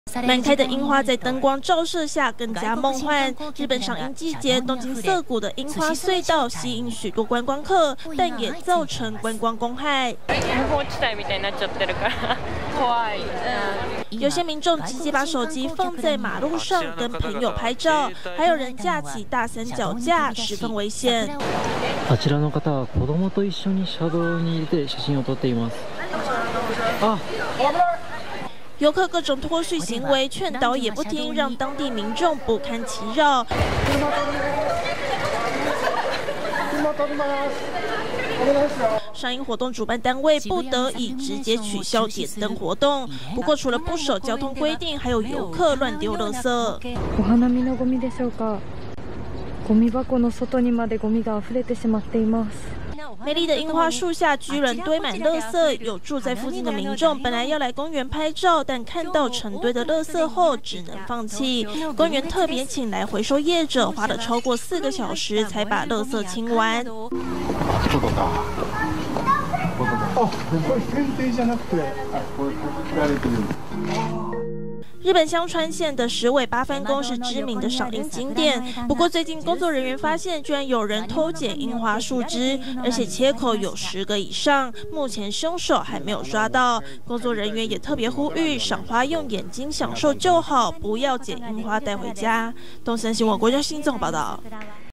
满开的樱花在灯光照射下更加梦幻。日本赏樱季节，东京涩谷的樱花隧道吸引许多观光客，但也造成观光公害。有些民众直接把手机放在马路上跟朋友拍照，还有人架起大三脚架，十分危险。 あちらの方は子供と一緒に車道に出て写真を撮っています。 游客各种脱序行为，劝导也不听，让当地民众不堪其扰。赏樱活动主办单位不得已直接取消点灯活动。不过，除了不守交通规定，还有游客乱丢垃圾。 お花見のゴミでしょうか。ゴミ箱の外にまでゴミが溢れてしまっています。 美丽的樱花树下居然堆满垃圾，有住在附近的民众本来要来公园拍照，但看到成堆的垃圾后只能放弃。公园特别请来回收业者，花了超过4个小时才把垃圾清完。日本香川县的石尾八幡宫是知名的赏樱景点，不过最近工作人员发现，居然有人偷捡樱花树枝，而且切口有10个以上。目前凶手还没有抓到，工作人员也特别呼吁，赏花用眼睛享受就好，不要捡樱花带回家。东森新闻国家新综报道。